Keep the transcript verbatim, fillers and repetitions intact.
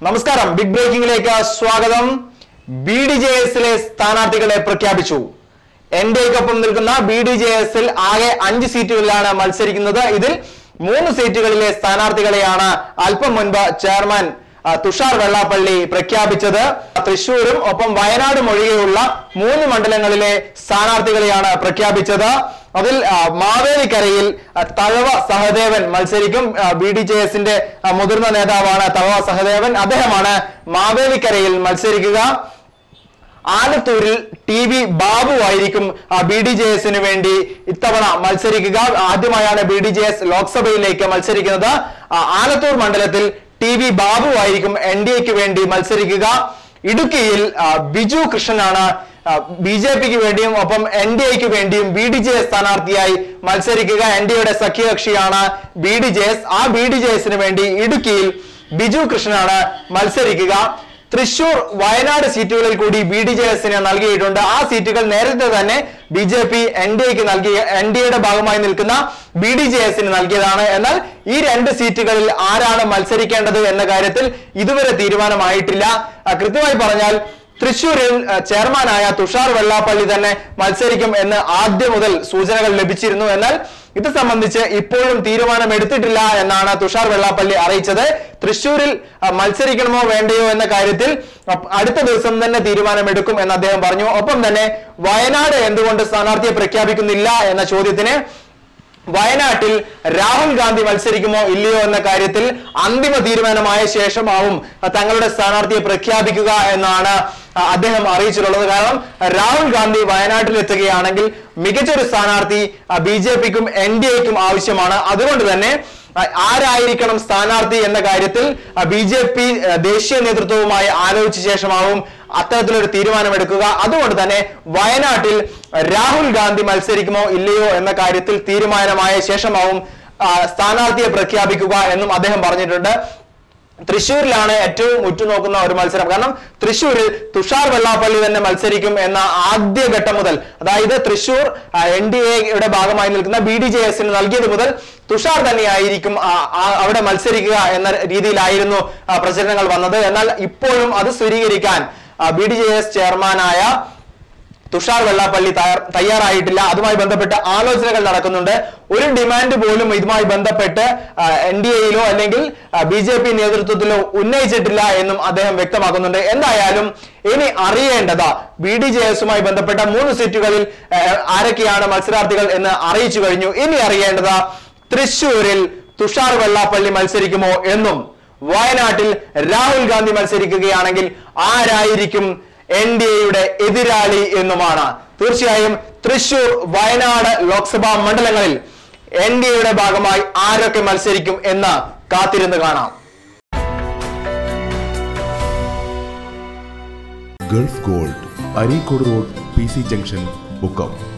നമസ്കാരം ബിഗ് ബ്രേക്കിംഗിലേക്ക് സ്വാഗതം. B D J എസിലെ സ്ഥാനാർത്ഥികളെ പ്രഖ്യാപിച്ചു. എൻ ഡി എക്കൊപ്പം നിൽക്കുന്ന ബി ഡി ജെ എസിൽ ആകെ അഞ്ച് സീറ്റുകളിലാണ് മത്സരിക്കുന്നത്. ഇതിൽ മൂന്ന് സീറ്റുകളിലെ സ്ഥാനാർത്ഥികളെയാണ് അല്പം മുൻപ് ചെയർമാൻ തുഷാർ വെള്ളാപ്പള്ളി പ്രഖ്യാപിച്ചത്. തൃശൂരും ഒപ്പം വയനാടും ഒഴികെയുള്ള മൂന്ന് മണ്ഡലങ്ങളിലെ സ്ഥാനാർത്ഥികളെയാണ് പ്രഖ്യാപിച്ചത്. അതിൽ മാവേലിക്കരയിൽ തഴവ സഹദേവൻ മത്സരിക്കും. ബി ഡി ജെ എസിന്റെ മുതിർന്ന നേതാവാണ് തഴവ സഹദേവൻ. അദ്ദേഹമാണ് മാവേലിക്കരയിൽ മത്സരിക്കുക. ആലത്തൂരിൽ ടി വി ബാബു ആയിരിക്കും ബി ഡി ജെ എസിന് വേണ്ടി ഇത്തവണ മത്സരിക്കുക. ആദ്യമായാണ് ബി ഡി ജെ എസ് ലോക്സഭയിലേക്ക് മത്സരിക്കുന്നത്. ആലത്തൂർ മണ്ഡലത്തിൽ ടി വി ബാബു ആയിരിക്കും എൻ ഡി എക്ക് വേണ്ടി മത്സരിക്കുക. ഇടുക്കിയിൽ ബിജു കൃഷ്ണനാണ് ബി ജെ പിക്ക് വേണ്ടിയും ഒപ്പം എൻ ഡി എക്ക് വേണ്ടിയും ബി ഡി ജെ എസ് സ്ഥാനാർത്ഥിയായി മത്സരിക്കുക. എൻ ഡി എയുടെ സഖ്യകക്ഷിയാണ് ബി ഡി ജെ എസ്. ആ ബി ഡി ജെ എസിന് വേണ്ടി ഇടുക്കിയിൽ ബിജു കൃഷ്ണനാണ് മത്സരിക്കുക. തൃശൂർ വയനാട് സീറ്റുകളിൽ കൂടി ബി ഡി ജെ എസിന് നൽകിയിട്ടുണ്ട്. ആ സീറ്റുകൾ നേരത്തെ തന്നെ B J P N D എക്ക് നൽകിയ എൻ ഡി എയുടെ ഭാഗമായി നിൽക്കുന്ന ബി ഡി ജെ എസിന് നൽകിയതാണ്. എന്നാൽ ഈ രണ്ട് സീറ്റുകളിൽ ആരാണ് മത്സരിക്കേണ്ടത് എന്ന കാര്യത്തിൽ ഇതുവരെ തീരുമാനമായിട്ടില്ല. കൃത്യമായി പറഞ്ഞാൽ തൃശൂരിൽ ചെയർമാനായ തുഷാർ വെള്ളാപ്പള്ളി തന്നെ മത്സരിക്കും എന്ന് ആദ്യം മുതൽ സൂചനകൾ ലഭിച്ചിരുന്നു. എന്നാൽ ഇത് സംബന്ധിച്ച് ഇപ്പോഴും തീരുമാനമെടുത്തിട്ടില്ല എന്നാണ് തുഷാർ വെള്ളാപ്പള്ളി അറിയിച്ചത്. തൃശൂരിൽ മത്സരിക്കണമോ വേണ്ടയോ എന്ന കാര്യത്തിൽ അടുത്ത ദിവസം തന്നെ തീരുമാനമെടുക്കും എന്ന് അദ്ദേഹം പറഞ്ഞു. ഒപ്പം തന്നെ വയനാട് എന്തുകൊണ്ട് സ്ഥാനാർത്ഥിയെ പ്രഖ്യാപിക്കുന്നില്ല എന്ന ചോദ്യത്തിന് വയനാട്ടിൽ രാഹുൽ ഗാന്ധി മത്സരിക്കുമോ ഇല്ലയോ എന്ന കാര്യത്തിൽ അന്തിമ തീരുമാനമായ ശേഷമാവും തങ്ങളുടെ സ്ഥാനാർത്ഥിയെ പ്രഖ്യാപിക്കുക എന്നാണ് അദ്ദേഹം അറിയിച്ചിട്ടുള്ളത്. കാരണം രാഹുൽ ഗാന്ധി വയനാട്ടിൽ എത്തുകയാണെങ്കിൽ മികച്ചൊരു സ്ഥാനാർത്ഥി ബി ജെ പിക്കും എൻ ഡി എക്കും ആവശ്യമാണ്. അതുകൊണ്ട് തന്നെ ആരായിരിക്കണം സ്ഥാനാർത്ഥി എന്ന കാര്യത്തിൽ ബി ജെ പി ദേശീയ നേതൃത്വവുമായി ആലോചിച്ച ശേഷമാവും അത്തരത്തിലൊരു തീരുമാനമെടുക്കുക. അതുകൊണ്ട് തന്നെ വയനാട്ടിൽ രാഹുൽ ഗാന്ധി മത്സരിക്കുമോ ഇല്ലയോ എന്ന കാര്യത്തിൽ തീരുമാനമായ ശേഷമാവും സ്ഥാനാർത്ഥിയെ പ്രഖ്യാപിക്കുക എന്നും അദ്ദേഹം പറഞ്ഞിട്ടുണ്ട്. തൃശ്ശൂരിലാണ് ഏറ്റവും ഉറ്റുനോക്കുന്ന ഒരു മത്സരം. കാരണം തൃശ്ശൂരിൽ തുഷാർ വെള്ളാപ്പള്ളി തന്നെ മത്സരിക്കും എന്ന ആദ്യഘട്ടം മുതൽ, അതായത് തൃശ്ശൂർ എൻ ഡി എയുടെ ഭാഗമായി നിൽക്കുന്ന ബി ഡി ജെ എസിന് നൽകിയത് മുതൽ തുഷാർ തന്നെയായിരിക്കും അവിടെ മത്സരിക്കുക എന്ന രീതിയിലായിരുന്നു പ്രചരണങ്ങൾ വന്നത്. എന്നാൽ ഇപ്പോഴും അത് സ്ഥിരീകരിക്കാൻ ബി ഡി ജെ എസ് ചെയർമാനായ തുഷാർ വെള്ളാപ്പള്ളി തയ്യാറായിട്ടില്ല. അതുമായി ബന്ധപ്പെട്ട് ആലോചനകൾ നടക്കുന്നുണ്ട്. ഒരു ഡിമാൻഡ് പോലും ഇതുമായി ബന്ധപ്പെട്ട് എൻ ഡി എയിലോ അല്ലെങ്കിൽ ബി ജെ പി നേതൃത്വത്തിലോ ഉന്നയിച്ചിട്ടില്ല എന്നും അദ്ദേഹം വ്യക്തമാക്കുന്നുണ്ട്. എന്തായാലും ഇനി അറിയേണ്ടത് ബി ഡി ജെ എസുമായി ബന്ധപ്പെട്ട മൂന്ന് സീറ്റുകളിൽ ആരൊക്കെയാണ് മത്സരാർത്ഥികൾ എന്ന് അറിയിച്ചു കഴിഞ്ഞു. ഇനി അറിയേണ്ടത് തൃശ്ശൂരിൽ തുഷാർ വെള്ളാപ്പള്ളി മത്സരിക്കുമോ എന്നും വയനാട്ടിൽ രാഹുൽ ഗാന്ധി മത്സരിക്കുകയാണെങ്കിൽ ആരായിരിക്കും എൻ ഡി എയുടെ എതിരാളി എന്നുമാണ്. തീർച്ചയായും തൃശൂർ വയനാട് ലോക്സഭാ മണ്ഡലങ്ങളിൽ എൻ ഡി എയുടെ ഭാഗമായി ആരൊക്കെ മത്സരിക്കും എന്ന് കാത്തിരുന്ന് കാണാം. Gulf Gold, Areekode road, P C junction, Mukkam.